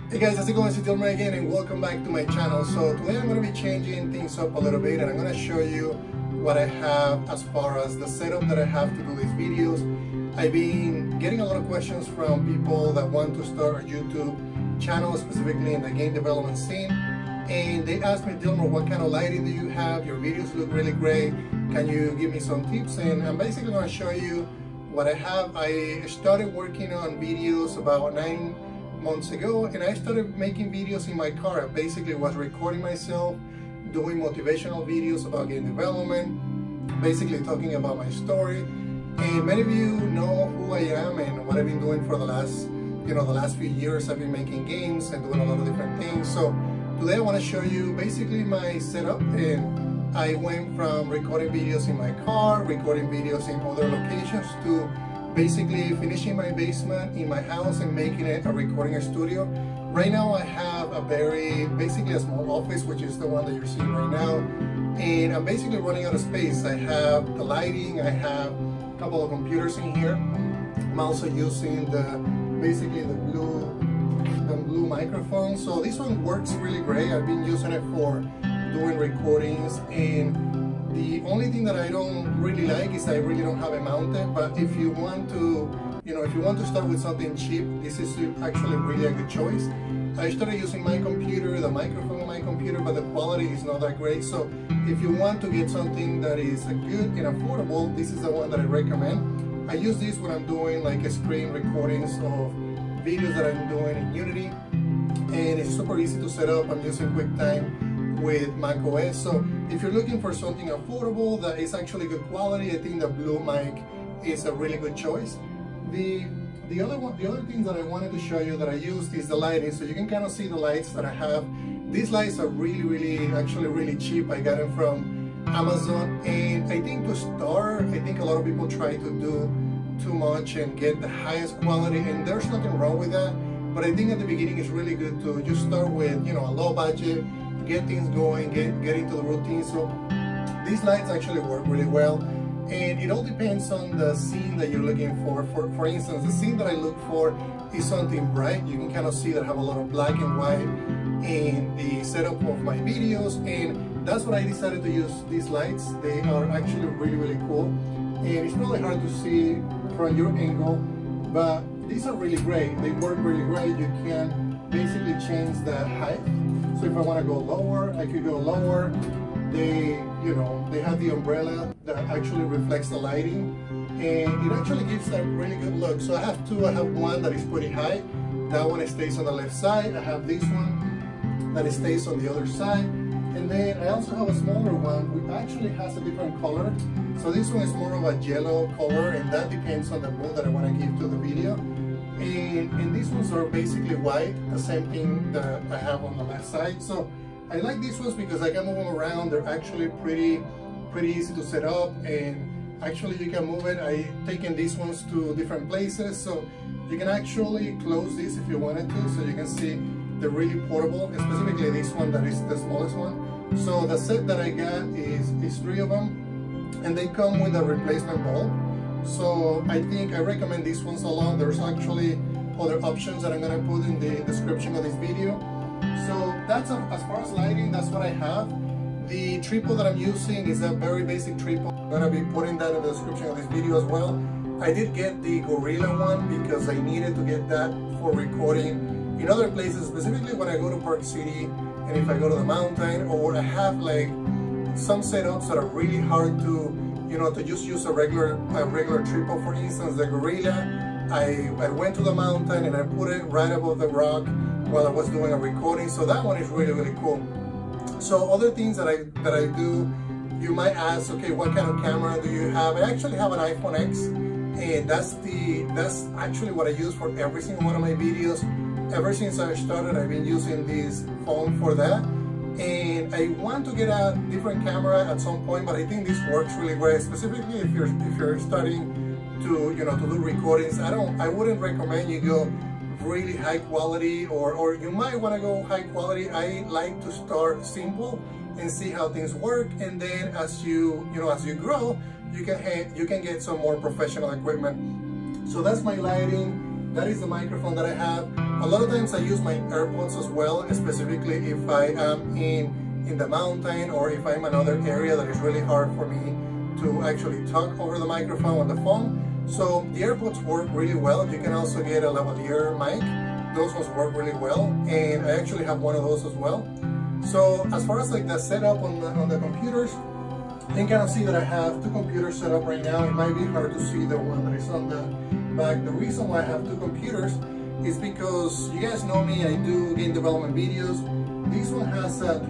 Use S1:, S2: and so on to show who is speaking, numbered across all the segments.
S1: Hey guys, how's it going? It's Dilmer again and welcome back to my channel. So today I'm going to be changing things up a little bit and I'm going to show you what I have as far as the setup that I have to do these videos. I've been getting a lot of questions from people that want to start a YouTube channel, specifically in the game development scene. And they asked me, Dilmer, what kind of lighting do you have? Your videos look really great. Can you give me some tips? And I'm basically going to show you what I have. I started working on videos about 9 months ago, and I started making videos in my car. I basically was recording myself, doing motivational videos about game development, basically talking about my story. And many of you know who I am and what I've been doing for the last few years. I've been making games and doing a lot of different things. So today I want to show you basically my setup, and I went from recording videos in my car, recording videos in other locations, to basically finishing my basement in my house and making it a recording studio. Right now I have basically a small office, which is the one that you're seeing right now, and I'm basically running out of space. I have the lighting, I have a couple of computers in here. I'm also using basically the blue microphone. So this one works really great. I've been using it for doing recordings, and the only thing that I don't really like is I really don't have it mounted. But if you want to start with something cheap, this is actually really a good choice. I started using my computer, the microphone on my computer, but the quality is not that great. So if you want to get something that is good and affordable, this is the one that I recommend. I use this when I'm doing like screen recordings of videos that I'm doing in Unity, and it's super easy to set up. I'm using QuickTime with macOS. So if you're looking for something affordable that is actually good quality, I think the Blue mic is a really good choice. The other thing that I wanted to show you that I used is the lighting. So you can kind of see the lights that I have. These lights are actually really cheap. I got them from Amazon, and I think to start, I think a lot of people try to do too much and get the highest quality, and there's nothing wrong with that. But I think at the beginning it's really good to just start with a low budget, get things going, get into the routine. So these lights actually work really well, and it all depends on the scene that you're looking for. For instance, the scene that I look for is something bright. You can kind of see that I have a lot of black and white in the setup of my videos, and that's what I decided to use these lights. They are actually really cool, and it's really hard to see from your angle, but these are really great. They work really great. You can basically change the height. So if I want to go lower, I could go lower. They have the umbrella that actually reflects the lighting, and it actually gives that really good look. So I have two. I have one that is pretty high. That one stays on the left side. I have this one that stays on the other side. And then I also have a smaller one which actually has a different color. So this one is more of a yellow color, and that depends on the mood that I want to give to the video. And these ones are basically white, the same thing that I have on the left side. So I like these ones because I can move them around. They're actually pretty easy to set up, and actually you can move it. I've taken these ones to different places, so you can actually close this if you wanted to, so you can see they're really portable, specifically this one that is the smallest one. So the set that I got is 3 of them, and they come with a replacement bulb. So I recommend these ones a lot. There's actually other options that I'm going to put in the description of this video. So that's as far as lighting, that's what I have. The tripod that I'm using is a very basic tripod. I'm going to be putting that in the description of this video as well. I did get the Gorilla one because I needed to get that for recording in other places, specifically when I go to Park City, and if I go to the mountain, or I have like some setups that are really hard to just use a regular tripod. For instance, the Gorilla, I went to the mountain and I put it right above the rock while I was doing a recording. So that one is really cool. So other things that I do, you might ask, okay, what kind of camera do you have? I actually have an iPhone X, and that's actually what I use for every single one of my videos. Ever since I started, I've been using this phone for that. And I want to get a different camera at some point, but I think this works really great, specifically if you're starting to do recordings. I wouldn't recommend you go really high quality, or you might want to go high quality. I like to start simple and see how things work, and then as you grow, you can get some more professional equipment. So that's my lighting. That is the microphone that I have. a lot of times I use my AirPods as well, specifically if I am in the mountain or if I'm in another area that is really hard for me to actually talk over the microphone on the phone. So the AirPods work really well. You can also get a lavalier mic. Those ones work really well, and I actually have one of those as well. So as far as like the setup on the computers, you can kind of see that I have two computers set up right now. It might be hard to see the one that is on the back. The reason why I have two computers is because you guys know me, I do game development videos. This one has a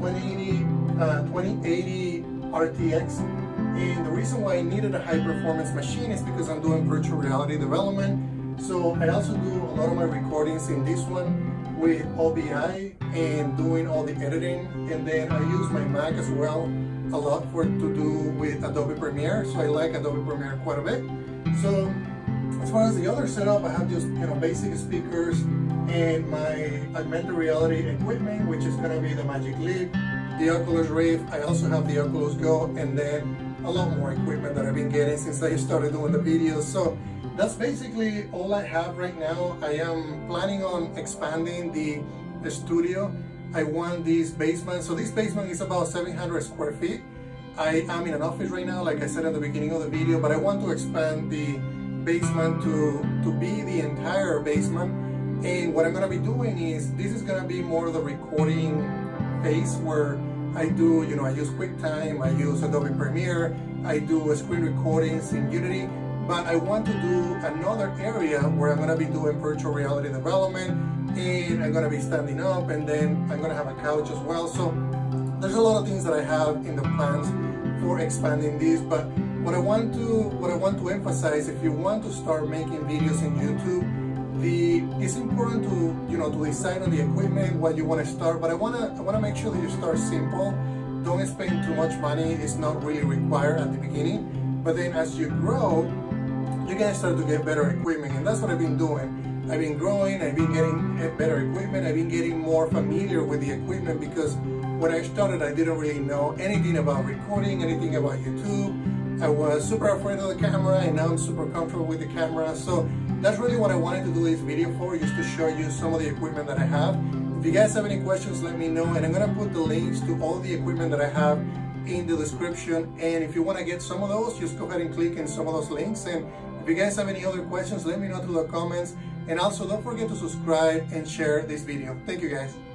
S1: 2080 RTX, and the reason why I needed a high performance machine is because I'm doing virtual reality development. So I also do a lot of my recordings in this one with OBI and doing all the editing, and then I use my Mac as well a lot to do with Adobe Premiere. So I like Adobe Premiere quite a bit. So as far as the other setup, I have just basic speakers and my augmented reality equipment, which is going to be the Magic Leap, the Oculus Rift. I also have the Oculus Go, and then a lot more equipment that I've been getting since I started doing the videos. So that's basically all I have right now. I am planning on expanding the studio. I want this basement. So this basement is about 700 square feet. I am in an office right now, like I said at the beginning of the video, but I want to expand the basement to be the entire basement. And what I'm gonna be doing is, this is gonna be more of the recording phase where I do, I use QuickTime, I use Adobe Premiere, I do screen recordings in Unity, but I want to do another area where I'm gonna be doing virtual reality development, and I'm gonna be standing up, and then I'm gonna have a couch as well. So there's a lot of things that I have in the plans for expanding this, but what I want to emphasize, if you want to start making videos in YouTube, it's important to to decide on the equipment, what you want to start, but I want to make sure that you start simple. Don't spend too much money. It's not really required at the beginning, but then as you grow, you can start to get better equipment, and that's what I've been doing. I've been growing, I've been getting better equipment, I've been getting more familiar with the equipment, because when I started, I didn't really know anything about recording, anything about YouTube. I was super afraid of the camera, and now I'm super comfortable with the camera. So that's really what I wanted to do this video for, just to show you some of the equipment that I have. If you guys have any questions, let me know, and I'm gonna put the links to all the equipment that I have in the description. And if you want to get some of those, just go ahead and click in some of those links. And if you guys have any other questions, let me know through the comments. And also, don't forget to subscribe and share this video. Thank you, guys.